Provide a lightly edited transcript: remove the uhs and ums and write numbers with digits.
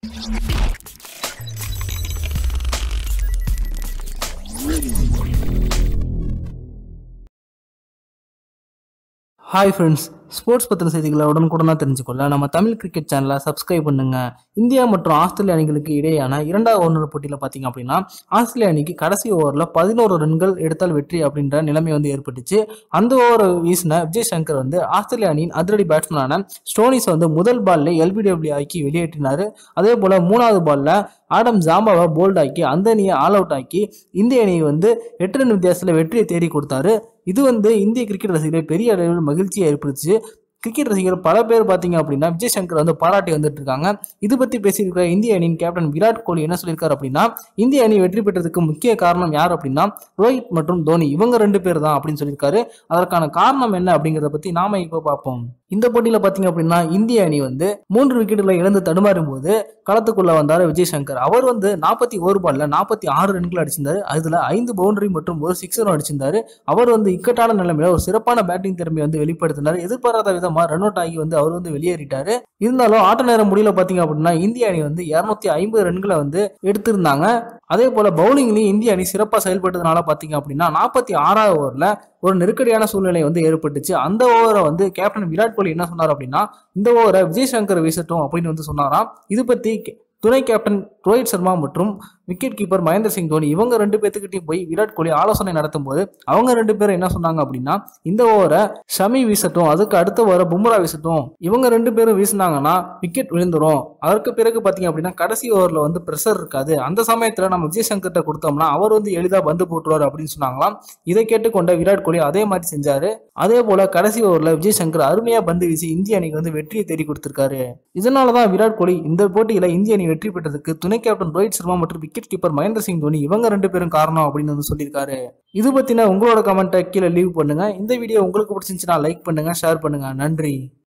Hi friends, sports பற்றின செய்திகளை உடனுக்குடனாக தெரிஞ்சுக்கொள்ள நம்ம தமிழ் கிரிக்கெட் சேனலை சப்ஸ்கிரைப் பண்ணுங்க. இந்தியா மற்றும் ஆஸ்திரேலியா அணிகளுக்கு இடையேயான இரண்டாவது ஒருநாள் போட்டியில் பார்த்தீங்க அப்படின்னா ஆஸ்திரேலியா அணிக்கு கடைசி ஓவரில் 11 ரன்கள் எடுத்தால் வெற்றி அப்படின்ற நிலைமை ஏற்பட்டுச்சு. அந்த ஓவரை வீசின விஜய் சங்கர் ஆஸ்திரேலியா அணியின் அதிரடி பேட்ஸ்மேனான ஸ்டோனிஸை முதல் பால்ல எல்பிடபிள்யூ ஆக்கி வெளியேற்றினார். அதே போல மூணாவது பால்ல ஆடம் ஜாம்பாவை போல்ட் ஆக்கி அந்த அணியை ஆல் அவுட் ஆக்கி இந்திய அணியை 8 ரன் வித்தியாசத்தில் வெற்றியை தேடி கொடுத்தாரு. இது இந்திய கிரிக்கெட் ரசிகர்களை பெரிய அளவில் மகிழ்ச்சியை ஏற்படுத்துச்சு. கிரிக்கெட் ரசிகர்கள் பல பேர் பார்த்தீங்க அப்படின்னா விஜய் சங்கர் பாராட்டி வந்துட்டு இருக்காங்க. இது பத்தி பேசியிருக்கிற இந்திய அணியின் கேப்டன் விராட் கோலி என்ன சொல்லியிருக்காரு அப்படின்னா, இந்திய அணி வெற்றி பெற்றதுக்கு முக்கிய காரணம் யார் அப்படின்னா ரோஹித் மற்றும் தோனி, இவங்க 2 பேர் தான் அப்படின்னு சொல்லியிருக்காரு. அதற்கான காரணம் என்ன அப்படிங்கிறத பத்தி நாம இப்ப பார்ப்போம். இந்த போட்டியில பாத்தீங்க அப்படின்னா இந்திய அணி 3 விக்கெட்டுகளை இழந்து தடுமாறும் போது களத்துக்குள்ள வந்தாரு விஜய் சங்கர். அவர் 41 பால்ல 46 ரன்கள் அடிச்சிருந்தாரு. அதுல 5 பவுண்டரி மற்றும் 1 சிக்ஸரும் அடிச்சிருந்தாரு. அவர் இக்கட்டான நிலைமையில ஒரு சிறப்பான பேட்டிங் திறமையை வெளிப்படுத்தினார். எதிர்பாராத விதமா ரன் அவுட் ஆகி அவர் வெளியேறிட்டாரு. இருந்தாலும் ஆட்ட நேரம் முடியல பாத்தீங்க அப்படின்னா இந்திய அணி 250 ரன்களை எடுத்திருந்தாங்க. அதே போல பவுலிங்லயும் இந்திய அணி சிறப்பாக செயல்பட்டதுனால பாத்தீங்க அப்படின்னா 46வது ஓவர்ல ஒரு நெருக்கடியான சூழ்நிலை ஏற்பட்டுச்சு. அந்த ஓவரை கேப்டன் விராட் கோலி என்ன சொன்னார் அப்படின்னா, இந்த ஓவரை விஜய் சங்கர் வீசட்டும் அப்படின்னு சொன்னாராம். இது பத்தி துணை கேப்டன் ரோஹித் சர்மா மற்றும் விக்கெட் கீப்பர் மகேந்திர சிங் தோனி இவங்க 2 பேர்த்துக்கிட்டையும் போய் விராட் கோலி ஆலோசனை நடத்தும் போது அவங்க 2 பேரும் என்ன சொன்னாங்க அப்படின்னா, இந்த ஓவரை ஷமி வீசட்டும், அதுக்கு அடுத்த ஓவரை பும்ரா வீசட்டும், இவங்க 2 பேரும் வீசினாங்கன்னா விக்கெட் விழுந்துரும். அதற்கு பிறகு பாத்தீங்க அப்படின்னா கடைசி ஓவர்ல பிரஷர் இருக்காது, அந்த சமயத்துல நம்ம விஜய் சங்கர்கிட்ட கொடுத்தோம்னா அவர் எளிதா பந்து போட்டுருவார் அப்படின்னு சொன்னாங்களாம். இதை கேட்டுக்கொண்ட விராட் கோலி அதே மாதிரி செஞ்சாரு. அதே போல கடைசி ஓவர்ல விஜய் சங்கர் அருமையா பந்து வீசி இந்திய அணிக்கு வெற்றியை தேடி கொடுத்திருக்காரு. இதனாலதான் விராட் கோலி இந்த போட்டியில இந்திய அணி வெற்றி பெற்றதுக்கு துணை கேப்டன் ரோஹித் சர்மா மற்றும் விக்கெட் கீப்பர் மகேந்திர சிங் தோனி இவங்க 2 பேரும் காரணம் அப்படின்னு சொல்லியிருக்காரு. இது பத்தின உங்களோட கமெண்ட்டை கீழே லீவ் பண்ணுங்க. இந்த வீடியோ உங்களுக்கு பிடிச்சிருந்துச்சுன்னா லைக் பண்ணுங்க, ஷேர் பண்ணுங்க. நன்றி.